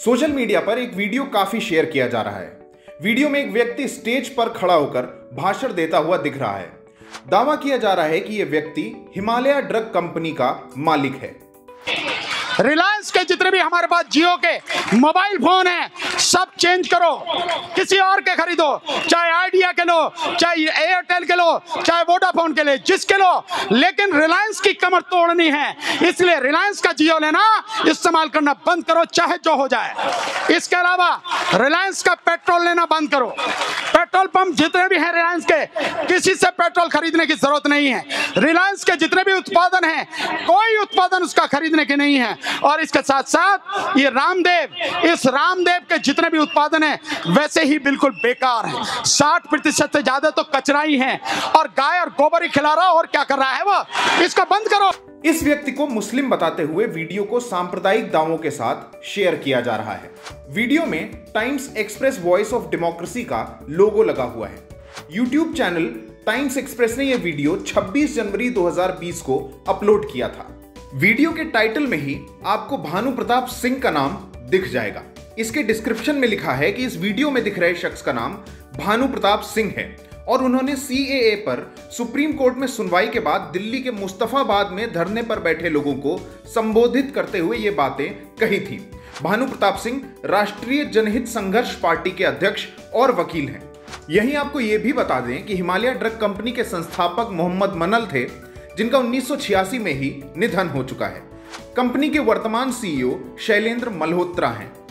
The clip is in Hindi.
सोशल मीडिया पर एक वीडियो काफी शेयर किया जा रहा है। वीडियो में एक व्यक्ति स्टेज पर खड़ा होकर भाषण देता हुआ दिख रहा है। दावा किया जा रहा है कि यह व्यक्ति हिमालय ड्रग कंपनी का मालिक है। रिलायंस के जितने भी हमारे पास जियो के मोबाइल फोन हैं सब चेंज करो, किसी और के खरीदो, चाहे आइडिया के लो, चाहे एयरटेल के लो, चाहे वोडाफोन के ले, जिसके लो, लेकिन रिलायंस की कमर तोड़नी है। इसलिए रिलायंस का जियो लेना, इस्तेमाल करना बंद करो, चाहे जो हो जाए। इसके अलावा रिलायंस का पेट्रोल लेना बंद करो। पेट्रोल पंप जितने भी हैं रिलायंस के, किसी से पेट्रोल खरीदने की जरूरत नहीं है। रिलायंस के जितने भी उत्पादन हैं, कोई उत्पादन उसका खरीदने के नहीं है। और इसके साथ साथ ये इस रामदेव के जितने भी उत्पादन हैं वैसे ही बिल्कुल बेकार हैं। 60% से ज्यादा तो कचरा ही है और गाय और गोबर ही खिला रहा, और क्या कर रहा है वो, इसको बंद करो। इस व्यक्ति को मुस्लिम बताते हुए वीडियो को सांप्रदायिक दावों के साथ शेयर किया जा रहा है। वीडियो में Times Express Voice of Democracy का लोगो लगा हुआ है। यूट्यूब चैनल टाइम्स एक्सप्रेस ने यह वीडियो 26 जनवरी 2020 को अपलोड किया था। वीडियो के टाइटल में ही आपको भानु प्रताप सिंह का नाम दिख जाएगा। इसके डिस्क्रिप्शन में लिखा है कि इस वीडियो में दिख रहे शख्स का नाम भानु प्रताप सिंह है और उन्होंने सीएए पर सुप्रीम कोर्ट में सुनवाई के बाद दिल्ली के मुस्तफाबाद में धरने पर बैठे लोगों को संबोधित करते हुए ये बातें कही थी। भानु प्रताप सिंह राष्ट्रीय जनहित संघर्ष पार्टी के अध्यक्ष और वकील हैं। यहीं आपको ये भी बता दें कि हिमालय ड्रग कंपनी के संस्थापक मोहम्मद मनल थे, जिनका 1986 में ही निधन हो चुका है। कंपनी के वर्तमान सीईओ शैलेंद्र मल्होत्रा हैं।